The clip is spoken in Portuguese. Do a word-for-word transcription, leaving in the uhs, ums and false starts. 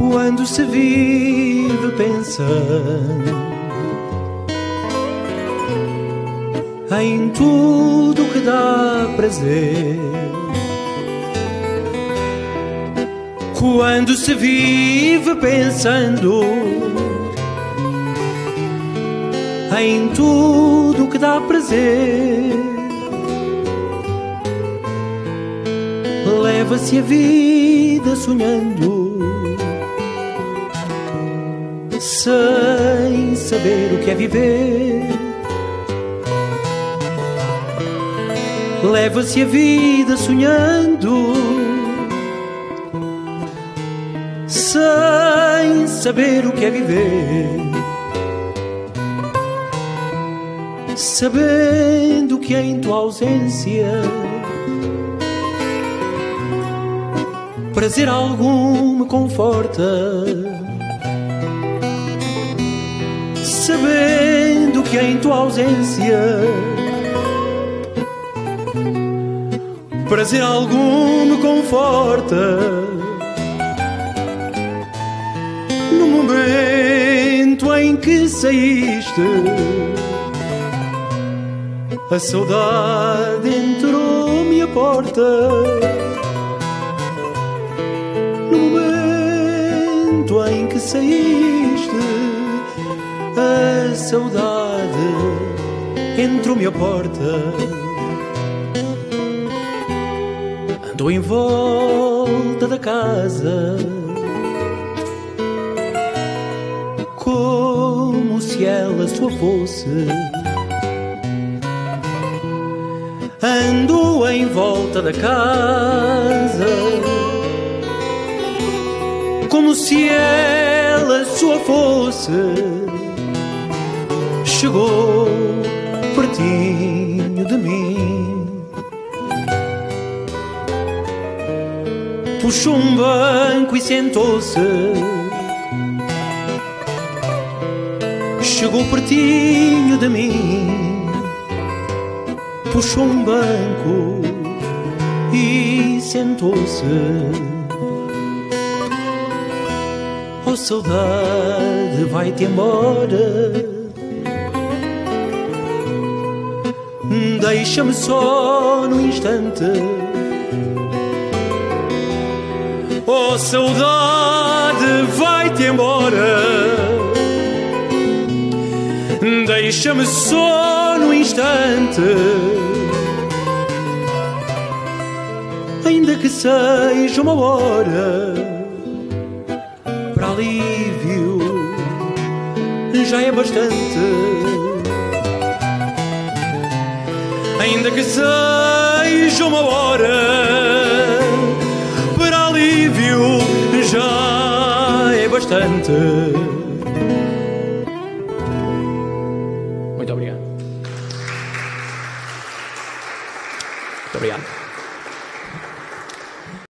Quando se vive pensando em tudo que dá prazer, quando se vive pensando em tudo que dá prazer, leva-se a vida sonhando, sem saber o que é viver. Leva-se a vida sonhando, sem saber o que é viver, sabendo que em tua ausência prazer algum me conforta, sabendo que em tua ausência prazer algum me conforta. No momento em que saíste, a saudade entrou-me à porta. No momento em que saíste, a saudade entrou-me à porta. Andou em volta da casa como se ela sua fosse. Andou em volta da casa como se ela sua fosse. Chegou pertinho de mim, puxou um banco e sentou-se. Chegou pertinho de mim, puxou um banco e sentou-se. Oh saudade, vai-te embora, deixa-me só no instante. Oh saudade, vai-te embora, deixa-me só no instante. Ainda que seja uma hora, para alívio já é bastante. Ainda que seja uma hora, para alívio já é bastante.